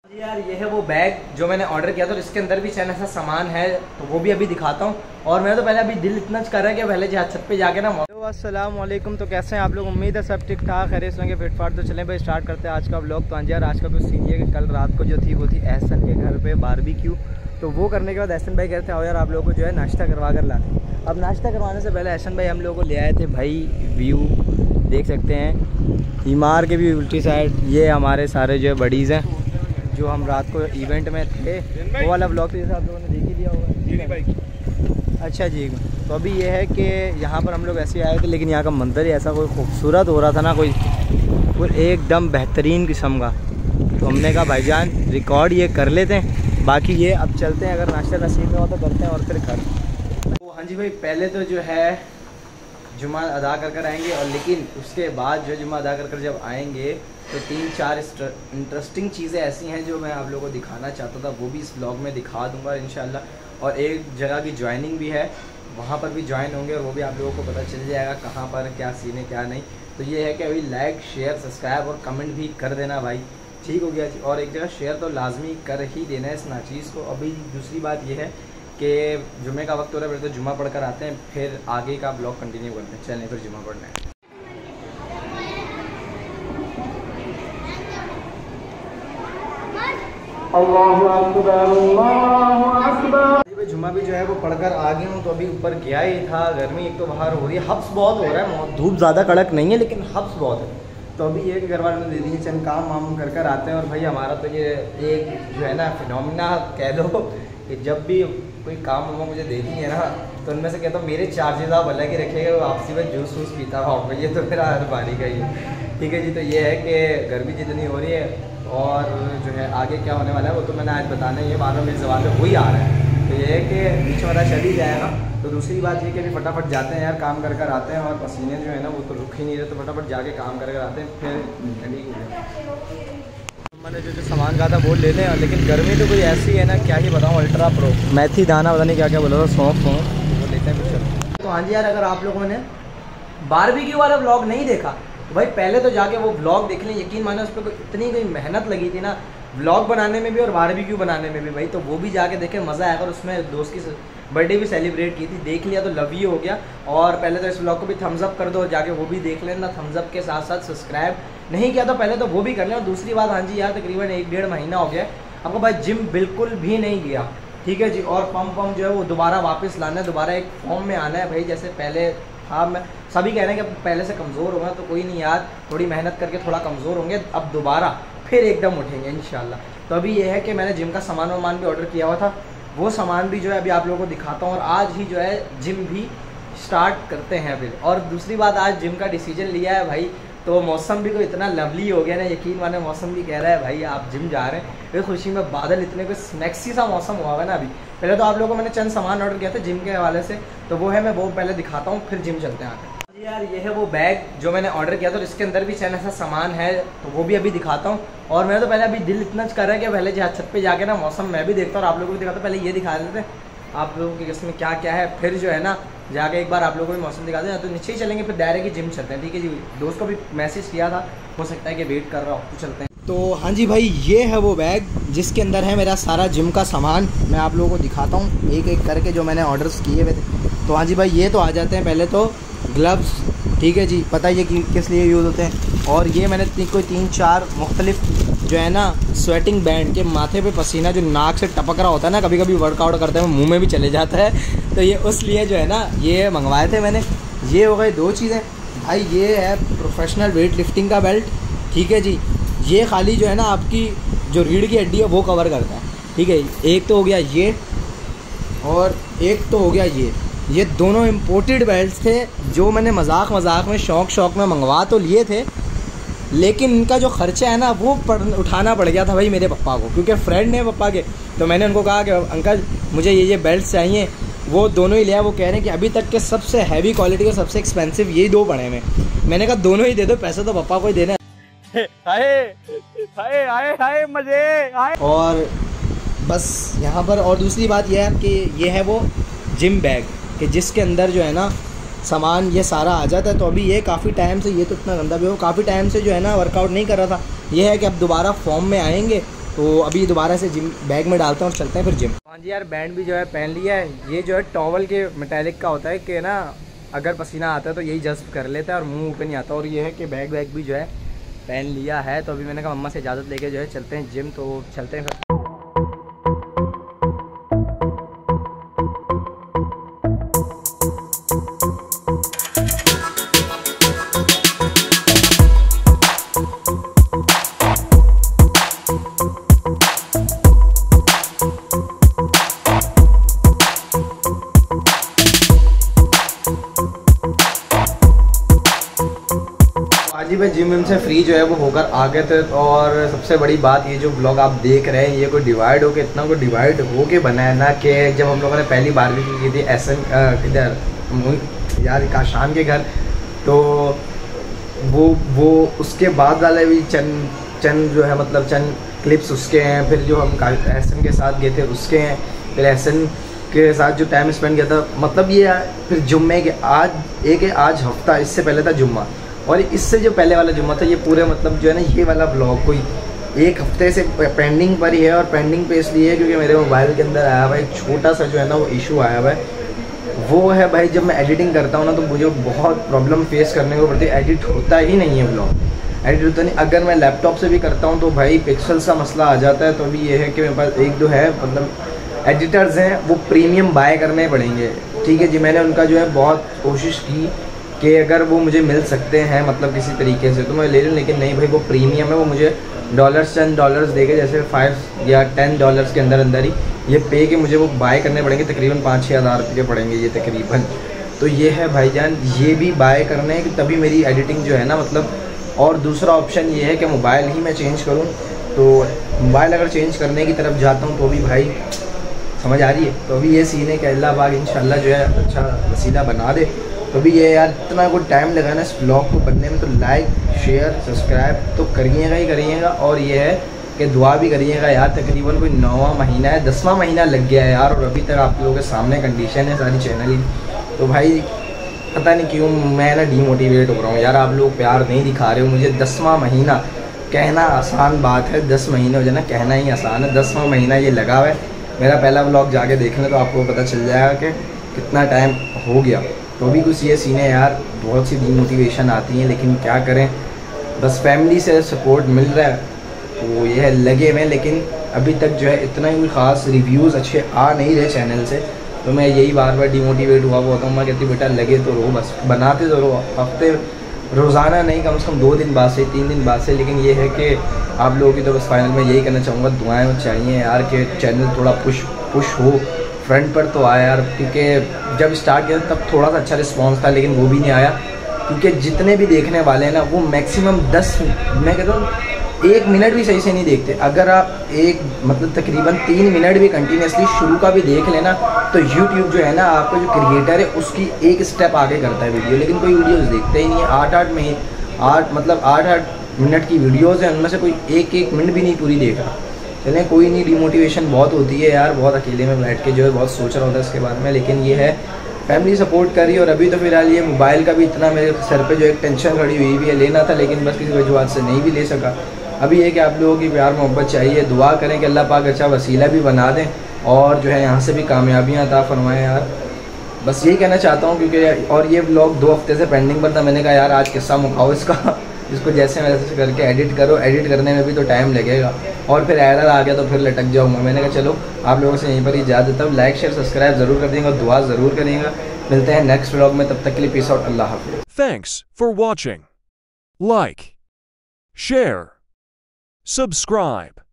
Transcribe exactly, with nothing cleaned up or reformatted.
यार ये है वो बैग जो मैंने ऑर्डर किया था और इसके अंदर भी चैन ऐसा सामान है, तो वो भी अभी दिखाता हूँ। और मेरा तो पहले अभी दिल इतना कर रहा है कि पहले जहाँ छत पे जाके ना। तो अस्सलाम वालेकुम, तो कैसे हैं आप लोग? उम्मीद है सब ठीक ठाक है, होंगे फिटफाट। तो चलें भाई स्टार्ट करते हैं आज का व्लॉग। तो हाँ यार, आज का कुछ सीन ये कि कल रात को जो थी वो थी एहसन के घर पे बारबेक्यू। तो वो करने के बाद एहसन भाई कहते हैं आओ यार आप लोगों को जो है नाश्ता करवा कर लाते। अब नाश्ता करवाने से पहले एहसन भाई हम लोगों को ले आए थे भाई, व्यू देख सकते हैं ईमार के भी उल्टी साइड। ये हमारे सारे जो बडीज़ हैं जो हम रात को इवेंट में थे, वो वाला ब्लॉग तो जैसे आप लोगों ने देख ही लिया होगा। अच्छा जी, तो अभी ये है कि यहाँ पर हम लोग ऐसे आए थे, लेकिन यहाँ का मंदिर ही ऐसा कोई खूबसूरत हो रहा था ना, कोई कोई एकदम बेहतरीन किस्म का। तो हमने कहा भाईजान रिकॉर्ड ये कर लेते हैं, बाकी ये अब चलते हैं, अगर नाश्ता नसीब में हो तो करते हैं और फिर घर। तो हाँ जी भाई, पहले तो जो है जुमा अदा कर कर आएंगे, और लेकिन उसके बाद जो जुमा अदा कर कर जब आएंगे तो तीन चार इंटरेस्टिंग चीज़ें ऐसी हैं जो मैं आप लोगों को दिखाना चाहता था, वो भी इस ब्लॉग में दिखा दूंगा इंशाल्लाह। और एक जगह की ज्वाइनिंग भी है, वहाँ पर भी ज्वाइन होंगे और वो भी आप लोगों को पता चल जाएगा कहाँ पर क्या सीन है क्या नहीं। तो ये है कि अभी लाइक शेयर सब्सक्राइब और कमेंट भी कर देना भाई, ठीक हो गया। और एक जगह शेयर तो लाजमी कर ही देना है इस नाचीज़ को। अभी दूसरी बात ये है कि जुमे का वक्त हो रहा है, फिर तो जुमा पढ़ कर आते हैं, फिर आगे का ब्लॉग कंटिन्यू करते हैं। चलें फिर जुमा पढ़ना है। अल्लाहु अकबर अल्लाहु अकबर। जुमा भी जो है वो पढ़कर आ गया हूँ। तो अभी ऊपर गया ही था, गर्मी एक तो बाहर हो रही है, हब्स बहुत हो रहा है, धूप ज़्यादा कड़क नहीं है लेकिन हब्स बहुत है। तो अभी ये घर वालों ने दे दी चंद काम वाम कर कर आते हैं। और भाई हमारा तो ये एक जो है ना फिनोमिना कह दो कि जब भी कोई काम वाम मुझे देती है ना, तो उनमें से कहता हूँ मेरे चार्जेस आप अलग ही रखिएगा, वो आपसी में जूस वूस पीता हुआ। ये तो मेरा हर बारी का ही है, ठीक है जी। तो ये है कि गर्मी जितनी हो रही है और जो है आगे क्या होने वाला है वो तो मैंने आज बताना ही है, बारह मेरे जबान में वही आ रहा है। तो ये है कि बीच वाला चल ही जाएगा। तो दूसरी बात ये कि अभी फटाफट जाते हैं यार, काम कर कर आते हैं, और पसीने जो है ना वो तो रुक ही नहीं रहे, तो फटाफट जाके काम कर कर आते हैं, फिर ठंडी हो गया। मैंने जो जो सामान कहा था वो ले लें, लेकिन गर्मी तो कोई ऐसी है ना क्या ही बताऊँ। अल्ट्रा प्रो मेथी दाना पता नहीं क्या क्या बोला था, सौंफ सौंफ वो लेते हैं फिर चलते। तो हाँ जी यार, अगर आप लोगों ने बारबेक्यू वाला ब्लॉग नहीं देखा तो भाई पहले तो जाके वो ब्लॉग देख लें। यकीन माने उस पर कोई इतनी कोई मेहनत लगी थी ना ब्लॉग बनाने में भी और बारबेक्यू बनाने में भी भाई, तो वो भी जाके देखें, मज़ा आएगा। और उसमें दोस्त की बर्थडे भी सेलिब्रेट की थी, देख लिया तो लव यू हो गया। और पहले तो इस ब्लॉग को भी थम्स अप कर दो, जाके वो भी देख लेना। थम्स अप के साथ साथ सब्सक्राइब नहीं किया तो पहले तो वो भी कर लें। और दूसरी बात, हाँ जी यार तकरीबन एक डेढ़ महीना हो गया आपको भाई जिम बिल्कुल भी नहीं गया, ठीक है जी। और पम्प पम्प जो है वो दोबारा वापस लाना है, दोबारा एक फॉर्म में आना है भाई, जैसे पहले हाँ मैं सभी कह रहे हैं कि पहले से कमज़ोर होगा, तो कोई नहीं यार, थोड़ी मेहनत करके थोड़ा कमज़ोर होंगे, अब दोबारा फिर एकदम उठेंगे इंशाल्लाह। तो अभी ये है कि मैंने जिम का सामान वामान भी ऑर्डर किया हुआ था, वो सामान भी जो है अभी आप लोगों को दिखाता हूँ। और आज ही जो है जिम भी स्टार्ट करते हैं फिर। और दूसरी बात, आज जिम का डिसीजन लिया है भाई, तो मौसम भी कोई इतना लवली हो गया ना, यकीन माने मौसम भी कह रहा है भाई आप जिम जा रहे हैं। फिर खुशी में बादल इतने कोई स्नैक्सी सा मौसम हुआ है ना अभी। पहले तो आप लोगों को मैंने चंद सामान ऑर्डर किया था जिम के हवाले से, तो वो है मैं वो पहले दिखाता हूँ, फिर जिम चलते हैं आकर। यार ये है वो बैग जो मैंने ऑर्डर किया था और इसके अंदर भी चैन ऐसा सामान है, तो वो भी अभी दिखाता हूँ। और मेरा तो पहले अभी दिल इतना कर रहा है कि पहले जहाँ छत पे जाके ना मौसम मैं भी देखता हूँ और आप लोगों को भी दिखाता हूँ। पहले ये दिखा देते हैं आप लोगों की इसमें क्या क्या है, फिर जो है ना जाके एक बार आप लोगों को भी मौसम दिखा दें। तो नीचे ही चलेंगे, फिर डायरेक्ट ही जिम चलते हैं, ठीक है जी। दोस्त को भी मैसेज किया था, हो सकता है कि वेट कर रहा हो, तो चलते हैं। तो हाँ जी भाई, ये है वो बैग जिसके अंदर है मेरा सारा जिम का सामान। मैं आप लोगों को दिखाता हूँ एक एक करके जो मैंने ऑर्डर्स किए हुए थे। तो हाँ जी भाई, ये तो आ जाते हैं पहले तो ग्लव्स, ठीक है जी, पता ही है कि किस लिए यूज़ होते हैं। और ये मैंने ती, कोई तीन चार मुख्तलिफ जो है ना स्वेटिंग बैंड के माथे पे पसीना जो नाक से टपक रहा होता है ना, कभी कभी वर्कआउट करते हैं मुंह में भी चले जाता है, तो ये उस लिए जो है ना ये मंगवाए थे मैंने। ये हो गए दो चीज़ें भाई। ये है प्रोफेशनल वेट लिफ्टिंग का बेल्ट, ठीक है जी। ये खाली जो है ना आपकी जो रीढ़ की हड्डी है वो कवर करता है, ठीक है। एक तो हो गया ये, और एक तो हो गया ये। ये दोनों इम्पोर्टेड बेल्ट्स थे जो मैंने मजाक मजाक में शौक़ शौक़ में मंगवा तो लिए थे, लेकिन इनका जो ख़र्चा है ना वो पड़ उठाना पड़ गया था भाई मेरे पापा को, क्योंकि फ्रेंड है पापा के। तो मैंने उनको कहा कि अंकल मुझे ये ये बेल्ट्स चाहिए, वो दोनों ही लिया। वो कह रहे हैं कि अभी तक के सबसे हैवी क्वालिटी के सबसे एक्सपेंसिव यही दो पड़े हैं। मैंने कहा दोनों ही दे दो, पैसे तो पापा को ही देना है। आए आए आए मजे आए। और बस यहाँ पर और दूसरी बात यह है कि ये है वो जिम बैग कि जिसके अंदर जो है ना सामान ये सारा आ जाता है। तो अभी ये काफ़ी टाइम से, ये तो इतना गंदा भी हो, काफ़ी टाइम से जो है ना वर्कआउट नहीं कर रहा था। ये है कि अब दोबारा फॉर्म में आएंगे तो अभी दोबारा से जिम बैग में डालता हूँ और चलते हैं फिर जिम। हाँ जी यार, बैंड भी जो है पहन लिया है। ये जो है टॉवल के मेटालिक का होता है कि ना अगर पसीना आता है तो यही जज्ब कर लेता है और मुंह पे नहीं आता। और ये है कि बैग वैग भी जो है पहन लिया है। तो अभी मैंने कहा मम्मा से इजाज़त लेके जो है चलते हैं जिम। तो चलते हैं फिर। जी भाई जिम विम से फ्री जो है वो होकर आ गए थे। और सबसे बड़ी बात, ये जो ब्लॉग आप देख रहे हैं ये कोई डिवाइड होके इतना कोई डिवाइड होके बना है ना कि जब हम लोगों ने पहली बार भी की थी एस एन किधर यार काशान के घर, तो वो वो उसके बाद वाले भी चंद चंद जो है मतलब चंद क्लिप्स उसके हैं। फिर जो हम एस एन के साथ गए थे उसके हैं। फिर एस एन के साथ जो टाइम स्पेंड किया था, मतलब ये फिर जुम्मे के आज एक है आज हफ्ता, इससे पहले था जुम्मा और इससे जो पहले वाला जुम्मा था, ये पूरे मतलब जो है ना ये वाला ब्लॉग कोई एक हफ्ते से पेंडिंग पर ही है। और पेंडिंग पे इसलिए है क्योंकि मेरे मोबाइल के अंदर आया हुआ एक छोटा सा जो है ना वो इशू आया हुआ है। वो है भाई जब मैं एडिटिंग करता हूँ ना तो मुझे बहुत प्रॉब्लम फेस करने को पड़ती है। एडिट होता ही नहीं है ब्लॉग, एडिट होता नहीं। अगर मैं लैपटॉप से भी करता हूँ तो भाई पिक्सल्स का मसला आ जाता है। तो अभी ये है कि मेरे पास एक दो है मतलब एडिटर्स हैं, वो प्रीमियम बाय करने पड़ेंगे। ठीक है जी, मैंने उनका जो है बहुत कोशिश की कि अगर वो मुझे मिल सकते हैं मतलब किसी तरीके से तो मैं ले लूँ, लेकिन नहीं भाई वो प्रीमियम है। वो मुझे डॉलर्स चंद डॉलर्स देके जैसे फाइव या टेन डॉलर्स के अंदर अंदर ही ये पे के मुझे वो बाय करने पड़ेंगे। तकरीबन पाँच छः हज़ार रुपये के पड़ेंगे ये तकरीबन। तो ये है भाईजान, ये भी बाय करने हैं कि तभी मेरी एडिटिंग जो है ना मतलब। और दूसरा ऑप्शन ये है कि मोबाइल ही मैं चेंज करूँ। तो मोबाइल अगर चेंज करने की तरफ जाता हूँ तो भी भाई समझ आ रही है। तो अभी ये सीन है कि अल्लाह पाक इंशाल्लाह जो है अच्छा वसीला बना दे। तो भी ये यार इतना कुछ टाइम लगा ना इस ब्लॉग को बनने में, तो लाइक शेयर सब्सक्राइब तो करिएगा ही करिएगा। और ये है कि दुआ भी करिएगा यार। तकरीबन कोई नौवां महीना है, दसवां महीना लग गया है यार, और अभी तक आप लोगों के सामने कंडीशन है सारी चैनल ही। तो भाई पता नहीं क्यों मैं ना डीमोटिवेट हो रहा हूँ यार। आप लोग प्यार नहीं दिखा रहे हो मुझे। दसवां महीना कहना आसान बात है, दस महीने हो जाए ना कहना ही आसान है। दसवां महीना ये लगा हुआ है। मेरा पहला ब्लॉग जाके देख लें तो आपको पता चल जाएगा कि कितना टाइम हो गया। तो भी कुछ ये सीन है यार, बहुत सी डीमोटिवेशन आती है, लेकिन क्या करें, बस फैमिली से सपोर्ट मिल रहा है तो ये है लगे में। लेकिन अभी तक जो है इतना ही ख़ास रिव्यूज़ अच्छे आ नहीं रहे चैनल से। तो मैं यही बार बार डीमोटिवेट हुआ हुआ हूँ। मैं कहती बेटा लगे तो रहो, बस बनाते तो रहो, हफ्ते रोज़ाना नहीं कम से कम दो दिन बाद से तीन दिन बाद से। लेकिन ये है कि आप लोगों की तो बस फाइनल में यही कहना चाहूँगा, दुआएं चाहिए यार कि चैनल थोड़ा पुश पुश हो, फ्रंट पर तो आया यार। क्योंकि जब स्टार्ट किया तब थोड़ा सा अच्छा रिस्पांस था, लेकिन वो भी नहीं आया। क्योंकि जितने भी देखने वाले हैं ना वो मैक्सिमम दस, मैं कहता हूँ एक मिनट भी सही से नहीं देखते। अगर आप एक मतलब तकरीबन तीन मिनट भी कंटिन्यूसली शुरू का भी देख लेना तो यूट्यूब जो है ना आपका जो क्रिएटर है उसकी एक स्टेप आगे करता है वीडियो। लेकिन कोई वीडियोस देखते ही नहीं है। आठ आठ महीने आठ मतलब आठ आठ मिनट की वीडियोज़ हैं, उनमें से कोई एक एक मिनट भी नहीं पूरी देख रहा। चलें कोई नहीं, डिमोटिवेशन बहुत होती है यार, बहुत अकेले में बैठ के जो है बहुत सोच रहा होता है इसके बारे में। लेकिन ये है फैमिली सपोर्ट कर रही है। और अभी तो फिलहाल ये मोबाइल का भी इतना मेरे सर पे जो एक टेंशन खड़ी हुई भी है, लेना था लेकिन बस किसी वजह से नहीं भी ले सका। अभी ये कि आप लोगों की प्यार मोहब्बत चाहिए, दुआ करें कि अल्लाह पाक अच्छा वसीला भी बना दें और जो है यहाँ से भी कामयाबियाँ अता फरमाएँ यार। बस यही कहना चाहता हूँ। क्योंकि और ये ब्लॉग दो हफ्ते से पेंडिंग पर था। मैंने कहा यार आज किस्सा मुकाओ इसका, इसको जैसे वैसे करके एडिट करो। एडिट करने में भी तो टाइम लगेगा और फिर एरर आ गया तो फिर लटक जाऊँगा। मैंने कहा चलो आप लोगों से यहीं पर ही इजाज़त देता हूँ। लाइक शेयर सब्सक्राइब ज़रूर कर देंगे और दुआ ज़रूर करेंगे। मिलते हैं नेक्स्ट व्लॉग में, तब तक के लिए पीस आउट, अल्लाह हाफ़िज़। Thanks for watching, like share subscribe.